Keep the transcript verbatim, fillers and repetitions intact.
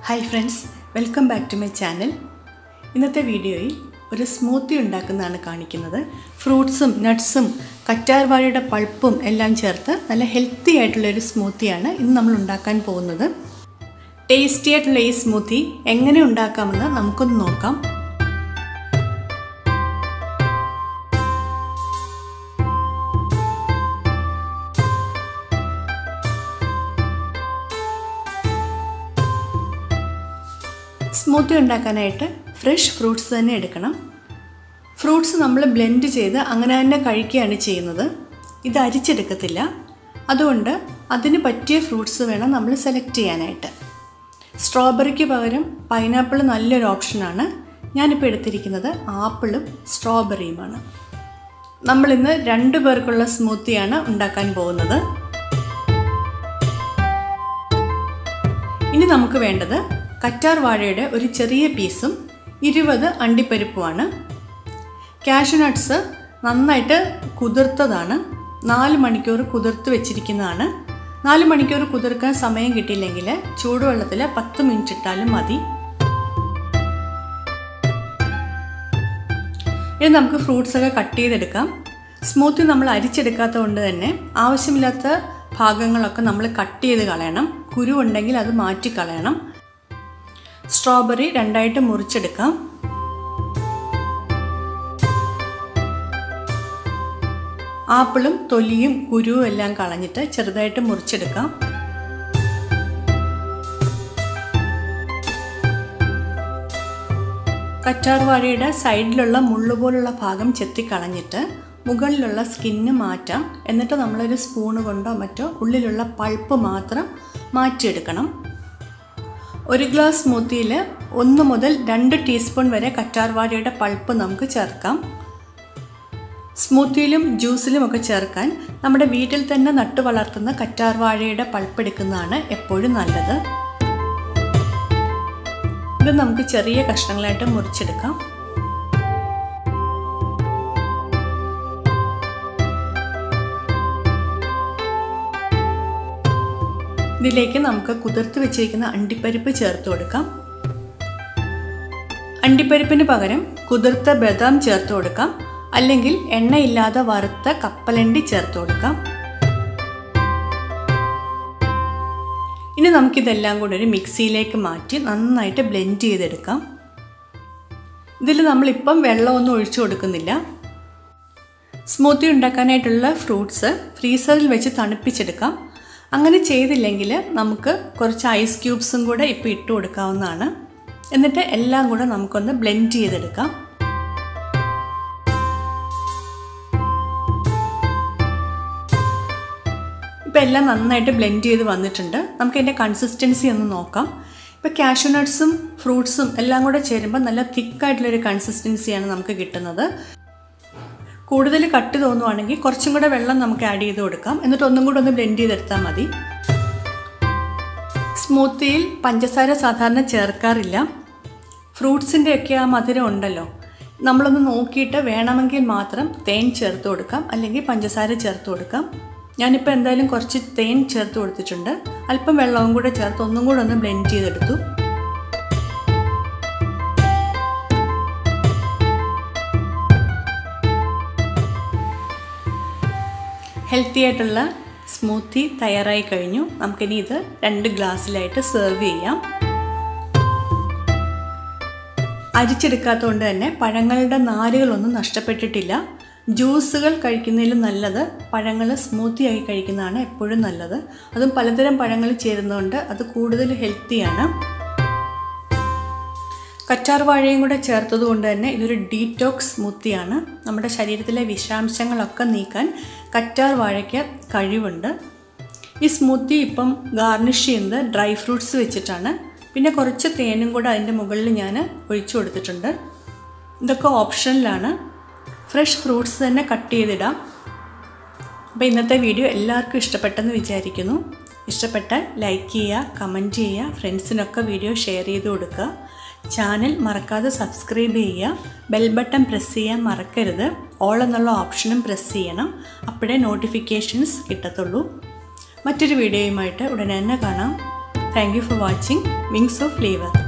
Hi friends, welcome back to my channel. ഇന്നത്തെ വീഡിയോയിൽ ഒരു സ്മൂത്തി ഉണ്ടാക്കുന്നതാണ് കാണിക്കുന്നത്. ഫ്രൂട്ട്സും നട്ട്സും കറ്റാർവാഴയുടെ പൾപ്പും എല്ലാം ചേർത്ത് നല്ല ഹെൽത്തി ആയിട്ടുള്ള ഒരു സ്മൂത്തിയാണ് ഇന്ന് നമ്മൾ ഉണ്ടാക്കാൻ പോകുന്നത്. ടേസ്റ്റി ആയിട്ടുള്ള ഈ സ്മൂത്തി എങ്ങനെ ഉണ്ടാക്കാമെന്ന് നമുക്കൊന്ന് നോക്കാം. സ്മൂത്തി ഉണ്ടാക്കാനായിട്ട് ഫ്രഷ് ഫ്രൂട്ട്സ് തന്നെ എടുക്കണം. ഫ്രൂട്ട്സ് നമ്മൾ ബ്ലെൻഡ് ചെയ്ത് അങ്ങനെ തന്നെ കഴിക്കുകയാണ് ചെയ്യുന്നത്. ഇത് അരിച്ചെടുക്കത്തില്ല. അതുകൊണ്ട് അതിന് പറ്റിയ ഫ്രൂട്ട്സ് വേണം നമ്മൾ സെലക്ട് ചെയ്യാനായിട്ട്. സ്ട്രോബെറിക്ക് പകരം പൈനാപ്പിൾ നല്ലൊരു ഓപ്ഷനാണ്. ഞാനിപ്പോൾ എടുത്തിരിക്കുന്നത് ആപ്പിളും സ്ട്രോബെറിയുമാണ്. നമ്മളിന്ന് രണ്ട് പേർക്കുള്ള സ്മൂത്തിയാണ് ഉണ്ടാക്കാൻ പോകുന്നത്. ഇനി നമുക്ക് വേണ്ടത് കറ്റാർ വാഴയുടെ ഒരു ചെറിയ പീസും ഇരുപത് അണ്ടിപ്പരിപ്പുമാണ്. കാഷ്യൂ നട്ട്സ് നന്നായിട്ട് കുതിർത്തതാണ്. നാല് മണിക്കൂർ കുതിർത്ത് വെച്ചിരിക്കുന്നതാണ്. നാല് മണിക്കൂർ കുതിർക്കാൻ സമയം കിട്ടിയില്ലെങ്കിൽ ചൂടുവെള്ളത്തിൽ പത്ത് മിനിറ്റ് ഇട്ടാലും മതി. ഇനി നമുക്ക് ഫ്രൂട്ട്സൊക്കെ കട്ട് ചെയ്തെടുക്കാം. സ്മൂത്തി നമ്മൾ അരിച്ചെടുക്കാത്തത് കൊണ്ട് തന്നെ ആവശ്യമില്ലാത്ത ഭാഗങ്ങളൊക്കെ നമ്മൾ കട്ട് ചെയ്ത് കളയണം. കുരു ഉണ്ടെങ്കിൽ അത് മാറ്റി കളയണം. സ്ട്രോബെറി രണ്ടായിട്ട് മുറിച്ചെടുക്കാം. ആപ്പിളും തൊലിയും കുരുവും എല്ലാം കളഞ്ഞിട്ട് ചെറുതായിട്ട് മുറിച്ചെടുക്കാം. കറ്റാർവാഴയുടെ സൈഡിലുള്ള മുള്ളുപോലുള്ള ഭാഗം ചെത്തിക്കളഞ്ഞിട്ട് മുകളിലുള്ള സ്കിന്ന് മാറ്റാം. എന്നിട്ട് നമ്മളൊരു സ്പൂണ് കൊണ്ടോ മറ്റോ ഉള്ളിലുള്ള പൾപ്പ് മാത്രം മാറ്റിയെടുക്കണം. ഒരു ഗ്ലാസ് സ്മൂത്തിയിൽ ഒന്ന് മുതൽ രണ്ട് ടീസ്പൂൺ വരെ കറ്റാർവാഴയുടെ പൾപ്പ് നമുക്ക് ചേർക്കാം. സ്മൂത്തിയിലും ജ്യൂസിലും ഒക്കെ ചേർക്കാൻ നമ്മുടെ വീട്ടിൽ തന്നെ നട്ടു വളർത്തുന്ന കറ്റാർവാഴയുടെ പൾപ്പ് എടുക്കുന്നതാണ് എപ്പോഴും നല്ലത്. ഇത് നമുക്ക് ചെറിയ കഷ്ണങ്ങളായിട്ട് മുറിച്ചെടുക്കാം. ഇതിലേക്ക് നമുക്ക് കുതിർത്ത് വെച്ചിരിക്കുന്ന അണ്ടിപ്പരിപ്പ് ചേർത്ത് കൊടുക്കാം. അണ്ടിപ്പരിപ്പിന് പകരം കുതിർത്ത ബദാം ചേർത്ത് കൊടുക്കാം. അല്ലെങ്കിൽ എണ്ണയില്ലാതെ വറുത്ത കപ്പലണ്ടി ചേർത്ത് കൊടുക്കാം. ഇനി നമുക്കിതെല്ലാം കൂടെ ഒരു മിക്സിയിലേക്ക് മാറ്റി നന്നായിട്ട് ബ്ലെൻഡ് ചെയ്തെടുക്കാം. ഇതിൽ നമ്മളിപ്പം വെള്ളമൊന്നും ഒഴിച്ചു കൊടുക്കുന്നില്ല. സ്മൂത്തി ഉണ്ടാക്കാനായിട്ടുള്ള ഫ്രൂട്ട്സ് ഫ്രീസറിൽ വെച്ച് തണുപ്പിച്ചെടുക്കാം. അങ്ങനെ ചെയ്തില്ലെങ്കിൽ നമുക്ക് കുറച്ച് ഐസ് ക്യൂബ്സും കൂടെ ഇപ്പോൾ ഇട്ട് കൊടുക്കാവുന്നതാണ്. എന്നിട്ട് എല്ലാം കൂടെ നമുക്കൊന്ന് ബ്ലെൻഡ് ചെയ്തെടുക്കാം. ഇപ്പോൾ എല്ലാം നന്നായിട്ട് ബ്ലെൻഡ് ചെയ്ത് വന്നിട്ടുണ്ട്. നമുക്ക് അതിൻ്റെ കൺസിസ്റ്റൻസി ഒന്ന് നോക്കാം. ഇപ്പോൾ കാഷ്യൂ നട്ട്സും ഫ്രൂട്ട്സും എല്ലാം കൂടെ ചേരുമ്പോൾ നല്ല തിക്കായിട്ടുള്ളൊരു കൺസിസ്റ്റൻസിയാണ് നമുക്ക് കിട്ടുന്നത്. കൂടുതൽ കട്ട് തോന്നുവാണെങ്കിൽ കുറച്ചും കൂടെ വെള്ളം നമുക്ക് ആഡ് ചെയ്ത് കൊടുക്കാം. എന്നിട്ട് ഒന്നും കൂടെ ഒന്ന് ബ്ലെൻഡ് ചെയ്തെടുത്താൽ മതി. സ്മൂത്തിയിൽ പഞ്ചസാര സാധാരണ ചേർക്കാറില്ല. ഫ്രൂട്ട്സിൻ്റെയൊക്കെ ആ മധുരം ഉണ്ടല്ലോ, നമ്മളൊന്ന് നോക്കിയിട്ട് വേണമെങ്കിൽ മാത്രം തേൻ ചേർത്ത് കൊടുക്കാം, അല്ലെങ്കിൽ പഞ്ചസാര ചേർത്ത് കൊടുക്കാം. ഞാനിപ്പോൾ എന്തായാലും കുറച്ച് തേൻ ചേർത്ത് കൊടുത്തിട്ടുണ്ട്. അല്പം വെള്ളവും കൂടെ ചേർത്ത് ഒന്നും കൂടെ ഒന്ന് ബ്ലെൻഡ് ചെയ്തെടുത്തു. ഹെൽത്തി ആയിട്ടുള്ള സ്മൂത്തി തയ്യാറായി കഴിഞ്ഞു. നമുക്കിനി ഇത് രണ്ട് ഗ്ലാസ്സിലായിട്ട് സെർവ് ചെയ്യാം. അരിച്ചെടുക്കാത്തതുകൊണ്ട് തന്നെ പഴങ്ങളുടെ നാരുകളൊന്നും നഷ്ടപ്പെട്ടിട്ടില്ല. ജ്യൂസുകൾ കഴിക്കുന്നതിലും നല്ലത് പഴങ്ങൾ സ്മൂത്തിയായി കഴിക്കുന്നതാണ് എപ്പോഴും നല്ലത്. അതും പലതരം പഴങ്ങൾ ചേരുന്നതുകൊണ്ട് അത് കൂടുതൽ ഹെൽത്തിയാണ്. കറ്റാർവാഴയും കൂടെ ചേർത്തത് കൊണ്ട് തന്നെ ഇതൊരു ഡീറ്റോക്സ് സ്മൂത്തിയാണ്. നമ്മുടെ ശരീരത്തിലെ വിഷാംശങ്ങളൊക്കെ നീക്കാൻ കറ്റാർവാഴയ്ക്ക് കഴിവുണ്ട്. ഈ സ്മൂത്തി ഇപ്പം ഗാർണിഷ് ചെയ്യുന്നത് ഡ്രൈ ഫ്രൂട്ട്സ് വെച്ചിട്ടാണ്. പിന്നെ കുറച്ച് തേനും കൂടെ അതിൻ്റെ മുകളിൽ ഞാൻ ഒഴിച്ചു കൊടുത്തിട്ടുണ്ട്. ഇതൊക്കെ ഓപ്ഷനിലാണ്. ഫ്രഷ് ഫ്രൂട്ട്സ് തന്നെ കട്ട് ചെയ്തിടാം. അപ്പോൾ ഇന്നത്തെ വീഡിയോ എല്ലാവർക്കും ഇഷ്ടപ്പെട്ടെന്ന് വിചാരിക്കുന്നു. ഇഷ്ടപ്പെട്ടാൽ ലൈക്ക് ചെയ്യുക, കമൻറ്റ് ചെയ്യുക, ഫ്രണ്ട്സിനൊക്കെ വീഡിയോ ഷെയർ ചെയ്ത് കൊടുക്കുക. ചാനൽ മറക്കാതെ സബ്സ്ക്രൈബ് ചെയ്യുക. ബെൽ ബട്ടൺ പ്രസ് ചെയ്യാൻ മറക്കരുത്. ഓൾ എന്നുള്ള ഓപ്ഷനും പ്രസ് ചെയ്യണം. അപ്പോഴേ നോട്ടിഫിക്കേഷൻസ് കിട്ടത്തുള്ളൂ. മറ്റൊരു വീഡിയോയുമായിട്ട് ഉടനെ തന്നെ കാണാം. Thank you for watching wings of flavour.